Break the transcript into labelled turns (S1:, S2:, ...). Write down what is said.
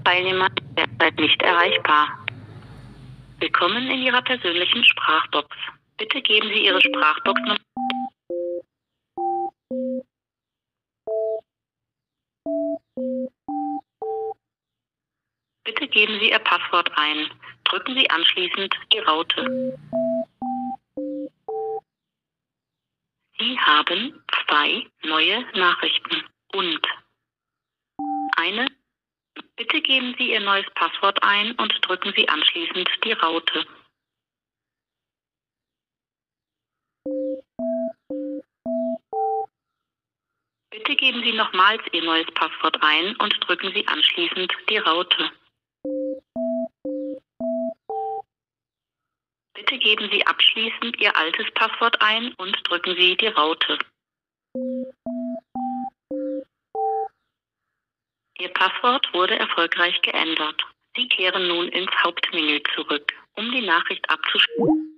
S1: Teilnehmer ist derzeit nicht erreichbar. Willkommen in Ihrer persönlichen Sprachbox. Bitte geben Sie Ihre Sprachboxnummer. Bitte geben Sie Ihr Passwort ein. Drücken Sie anschließend die Raute. Sie haben 2 neue Nachrichten und eine. Bitte geben Sie Ihr neues Passwort ein und drücken Sie anschließend die Raute. Bitte geben Sie nochmals Ihr neues Passwort ein und drücken Sie anschließend die Raute. Bitte geben Sie abschließend Ihr altes Passwort ein und drücken Sie die Raute. Ihr Passwort wurde erfolgreich geändert. Sie kehren nun ins Hauptmenü zurück. Um die Nachricht abzuspielen.